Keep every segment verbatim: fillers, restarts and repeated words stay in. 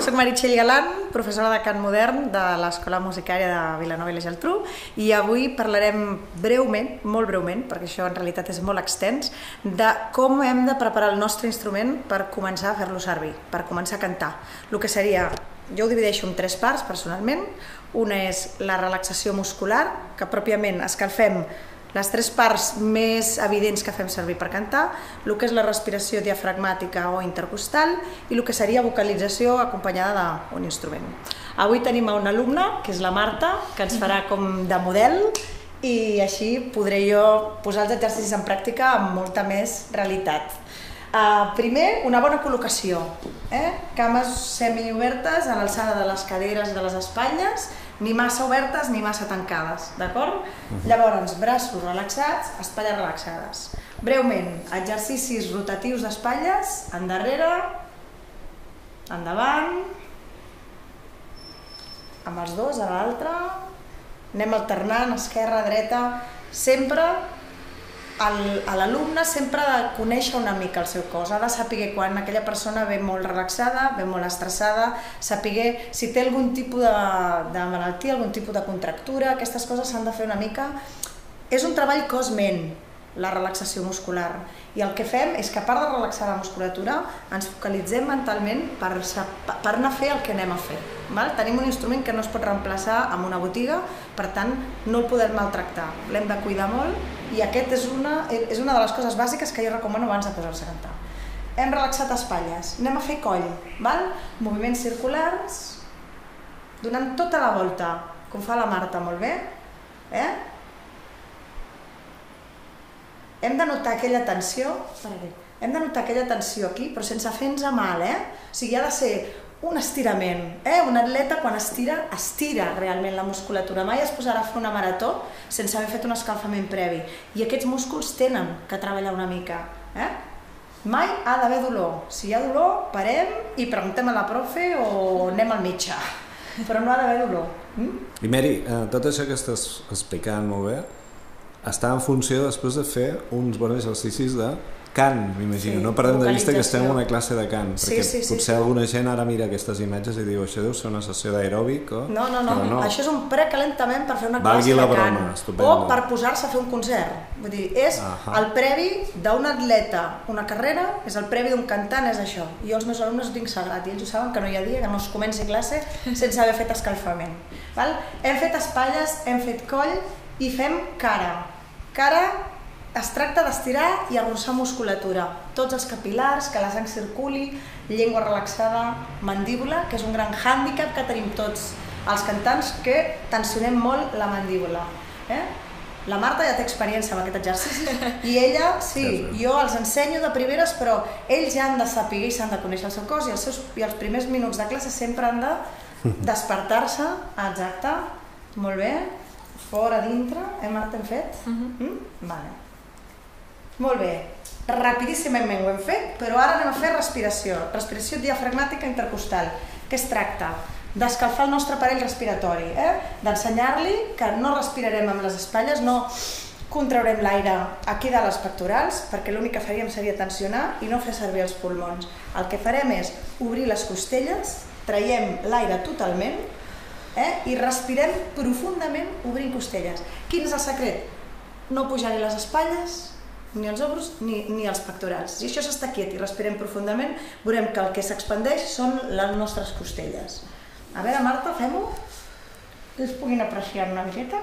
soc Meritxell Galant, professora de cant modern de l'Escola Musicària de Vilanova i la Geltrú, i avui parlarem breument, molt breument, perquè això en realitat és molt extens, de com hem de preparar el nostre instrument per començar a fer-lo servir, per començar a cantar. El que seria, jo ho divideixo en tres parts personalment. Una és la relaxació muscular, que pròpiament escalfem les tres parts més evidents que fem servir per cantar, el que és la respiració diafragmàtica o intercostal i el que seria vocalització acompanyada d'un instrument. Avui tenim una alumna, que és la Marta, que ens farà com de model i així podré jo posar els exercicis en pràctica amb molta més realitat. Uh, primer, una bona col·locació, eh? Cames semiobertes a l'alçada de les caderes i de les espatlles, ni massa obertes ni massa tancades, d'acord? Uh-huh. Llavors, braços relaxats, espatlles relaxades. Breument, exercicis rotatius d'espatlles, endarrere, endavant, amb els dos a l'altre, anem alternant esquerra, dreta, sempre a l'alumne sempre ha de conèixer una mica el seu cos, ha de saber quan aquella persona ve molt relaxada, ve molt estressada, saber si té algun tipus de, de malaltia, algun tipus de contractura, aquestes coses s'han de fer una mica. És un treball cos-ment, la relaxació muscular, i el que fem és que a part de relaxar la musculatura ens focalitzem mentalment per, per anar a fer el que anem a fer. Val? Tenim un instrument que no es pot reemplaçar amb una botiga, per tant no el podem maltractar, l'hem de cuidar molt i aquest és una, és una de les coses bàsiques que jo recomano abans de posar-se a cantar. Hem relaxat espatlles, anem a fer coll, val? Moviments circulars, donant tota la volta, com fa la Marta molt bé, eh? Hem de notar aquella tensió, hem de notar aquella tensió aquí, però sense fer-nos mal, eh? O sigui, ha de ser un estirament, eh? Un atleta quan estira, estira realment la musculatura, mai es posarà a fer una marató sense haver fet un escalfament previ, i aquests músculs tenen que treballar una mica, eh? Mai ha d'haver dolor, si hi ha dolor parem i preguntem a la profe o anem al metge, però no ha d'haver dolor. Mm? I Meri, eh, tot això que estàs explicant molt bé està en funció després de fer uns bons exercicis de cant, m'imagino. Sí, no perdem de vista que estem en una classe de cant, sí, perquè sí, sí, potser sí. Alguna gent ara mira aquestes imatges i diu això deu ser una sessió d'aeròbic o... No, no, no, no, això és un precalentament per fer una Valgui classe de broma, cant estupendo. O per posar-se a fer un concert. Vull dir, és Ahà. El previ d'un atleta, una carrera, és el previ d'un cantant, és això. Jo els meus alumnes ho tinc sagrat i ells ho saben que no hi ha dia que no es comenci classe sense haver fet escalfament. Val? Hem fet espatlles, hem fet coll i fem cara. Cara es tracta d'estirar i arrossar musculatura, tots els capil·lars, que la sang circuli, llengua relaxada, mandíbula, que és un gran hàndicap que tenim tots els cantants, que tensionem molt la mandíbula. Eh? La Marta ja té experiència amb aquest exercici i ella, sí, jo els ensenyo de primeres, però ells ja han de saber i s'han de conèixer el seu cos i els, seus, i els primers minuts de classe sempre han de despertar-se, exacte, molt bé. Fora, dintre, eh Marta, hem fet? Uh-huh. mm? Vale. Molt bé, rapidíssimament ho hem fet, però ara anem a fer respiració, respiració diafragmàtica intercostal, que es tracta d'escalfar el nostre aparell respiratori, eh? D'ensenyar-li que no respirarem amb les espatlles, no contraurem l'aire aquí de les pectorals, perquè l'únic que faríem seria tensionar i no fer servir els pulmons. El que farem és obrir les costelles, traiem l'aire totalment, Eh? I respirem profundament obrint costelles. Quin és el secret? No pujar-hi les espatlles, ni els ombres, ni, ni els pectorals. Si això s'està quiet i respirem profundament, veurem que el que s'expandeix són les nostres costelles. A veure, Marta, fem-ho? Que es puguin apreciar una miqueta?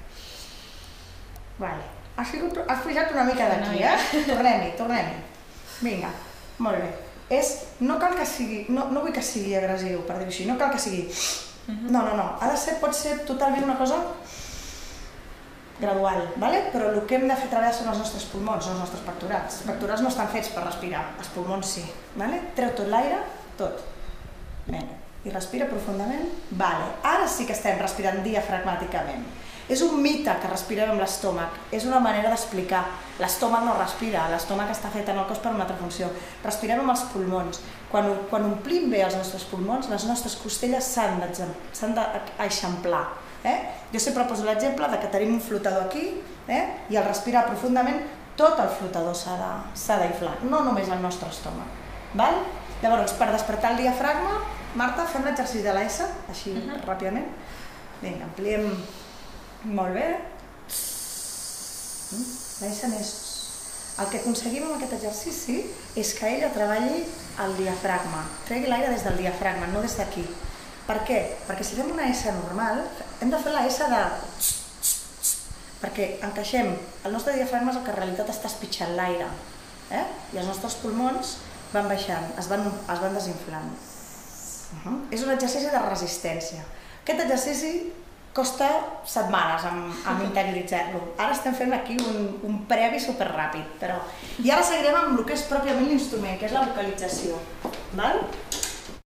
Vale. Has, sigut, has pujat una mica d'aquí, eh? Tornem-hi, tornem-hi. Vinga, molt bé. És, no cal que sigui, no, no vull que sigui agressiu, per dir-ho així, no cal que sigui... No, no, no, ha de ser, pot ser totalment una cosa gradual, ¿vale? Però el que hem de fer treballar són els nostres pulmons, no els nostres pectorals. Els pectorals no estan fets per respirar, els pulmons sí, ¿vale? Treu tot l'aire, tot. Vinga, i respira profundament. Vale, ara sí que estem respirant diafragmàticament. És un mite que respirem amb l'estómac, és una manera d'explicar. L'estómac no respira, l'estómac està fet en el cos per una altra funció. Respirem amb els pulmons. Quan, quan omplim bé els nostres pulmons, les nostres costelles s'han d'eixamplar. Eh? Jo sempre poso l'exemple de que tenim un flotador aquí, eh? I al respirar profundament tot el flotador s'ha d'inflar, no només el nostre estómac. Val? Llavors, per despertar el diafragma, Marta, fem l'exercici de la S, així ràpidament. Vinga, ampliem molt bé. La S més... El que aconseguim amb aquest exercici és que ella treballi el diafragma, tregui l'aire des del diafragma, no des d'aquí. Per què? Perquè si fem una S normal, hem de fer la S de... perquè encaixem, el nostre diafragma és el que en realitat està espitxant l'aire, i els nostres pulmons van baixant, es van, es van desinflant. Uh-huh. És un exercici de resistència. Aquest exercici costa setmanes en interioritzar-lo. Ara estem fent aquí un, un previ superràpid, però... I ara seguirem amb el que és pròpiament l'instrument, que és la vocalització. Val?